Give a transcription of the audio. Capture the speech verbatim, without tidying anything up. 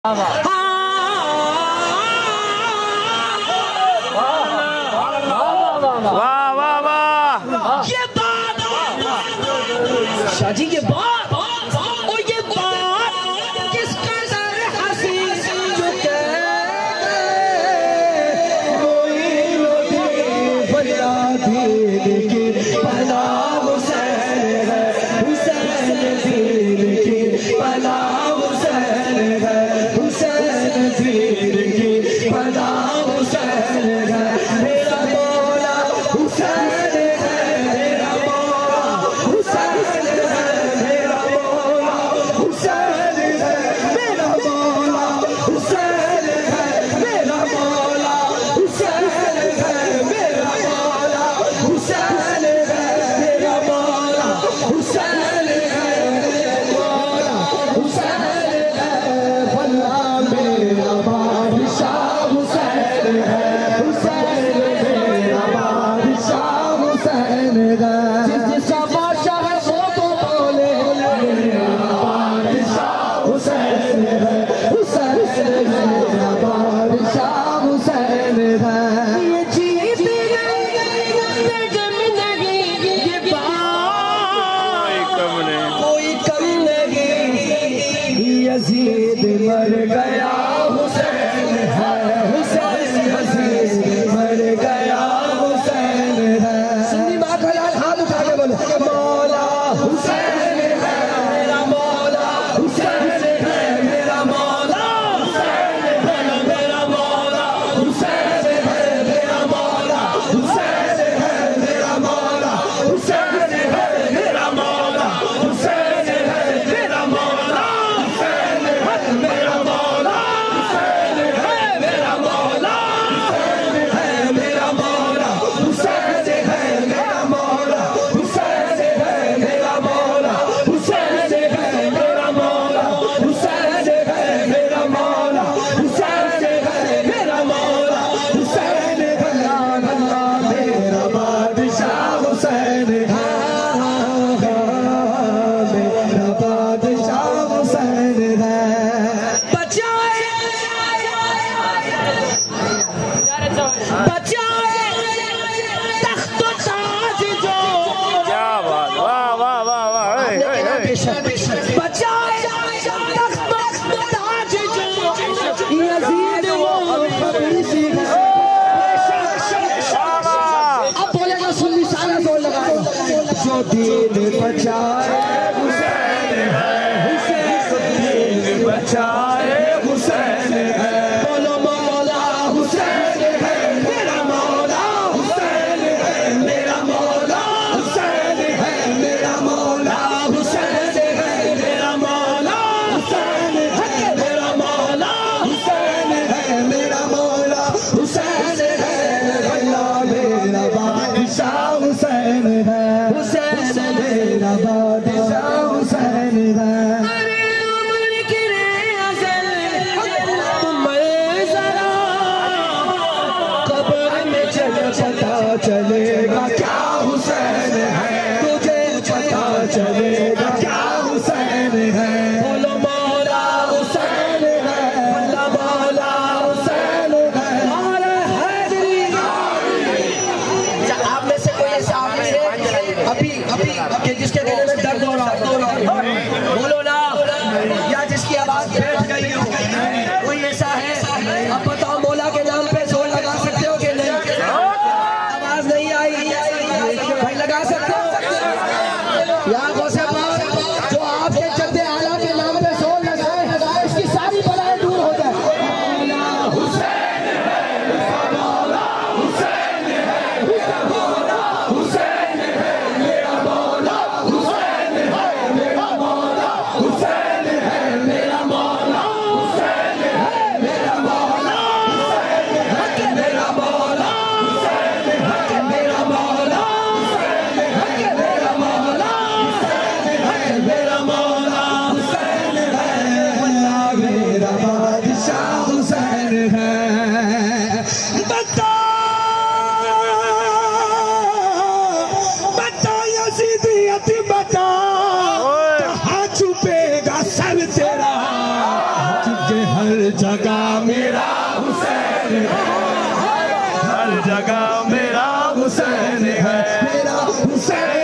वाह वाह वाह, ये बात शाजी ये बात और ये बात किस कदर हंसी जो फरियादी की पला हुसैन है, हुसैन पीर की पला हुसैन है, हुसैन पीर की पला हुसैन है। मेरा मौला हुसैन है, मेरा मौला हुसैन है, मेरा मौला हुसैन है, मेरा मौला हुसैन है, मेरा मौला हुसैन है, मेरा मौला हुसैन है, मेरा मौला हुसैन है, मौला हुसैन है। फल्ला मेरा बादशाह हुसैन है, हुसैन मेरा बादशाह हुसैन है। जिस जिसका बादशाह है वो तो बोले मेरा बादशाह हुसैन है, हुसैन मेरा बादशाह हुसैन है। ये जीत गए जम नहीं ये बात कोई कम नहीं, यजीद मर गया हुसैन है, हुसैन यजीद मर गया हुसैन है। सुन्नी बात है यार, हाथ उठा के बोलो मौला हुसैन है, मेरा मौला हुसैन है, मेरा मौला हुसैन है, मेरा मौला हुसैन है, मेरा मौला हुसैन है, मेरा मौला हुसैन है, मेरा मौला हुसैन है, मेरा मौला हुसैन है, मेरा मौला हुसैन है, मेरा मौला हुसैन है, मेरा मौला हुसैन है, मेरा मौला हुसैन है, मेरा मौला हुसैन है, मेरा मौला हुसैन है, मेरा मौला हुसैन है, मेरा मौला हुसैन है। अल्लाह मेरा बादशाह हुसैन है, मेरा बादशाह हुसैन है। बचाए बचाए तख्त व ताज जो क्या बात, वाह वाह वाह वाह, ए, ए, ए। बचाए तख्त व ताज जो यजीद वो खबीसी है। अब बोलेगा सुन्नी सारा जोर लगाओ। जो दीन बचाए हुसैन है, हुसैन दीन बचाए हुसैन है। बोलो मौला हुसैन है, मेरा मौला हुसैन है, मेरा मौला हुसैन है, मेरा मौला हुसैन है, मेरा मौला हुसैन है, मेरा मौला हुसैन है, मेरा मौला हुसैन है। अल्लाह मेरा बादशाह हुसैन है, हुसैन मेरा बादशाह हुसैन है। अरे उम्र की रे अज़ल उम्र ज़रा कब्र में जब पता चलेगा क्या हुसैन है, तुझे पता चलेगा क्या हुसैन है। बोलो मौला हुसैन है, अल्लाह मौला हुसैन है। नारे हैदरी। अच्छा, आप में से कोई ऐसा आदमी है अभी अभी कि जिसके गले में दर्द हो रहा हो, बोलो ना, या जिसकी आवाज बैठ गई हो, कोई ऐसा है? अब बताओ मौला के नाम पे जोर लगा सकते हो कि नहीं? आवाज नहीं आई भाई, लगा सकते हो या गौसे पाक जो आपके चलते आला के नाम पे जोर लगाए इसकी सारी बलाएं दूर हो जाए। मौला हुसैन है, मौला हुसैन है, मौला हुसैन है, मेरा मौला हुसैन है, मेरा मौला हुसैन है, मेरा मौला हुसैन है, मेरा मौला हुसैन है, मेरा मौला हुसैन है, मेरा मौला हुसैन है, मेरा मौला हुसैन है, मेरा मौला हुसैन है। अल्लाह मेरा बादशाह हुसैन है। बता बता यजीदियत बता, कहाँ छुपेगा सर तेरा, तुझे हर जगह मेरा हुसैन है, हर जगह मेरा हुसैन है, मेरा हुसैन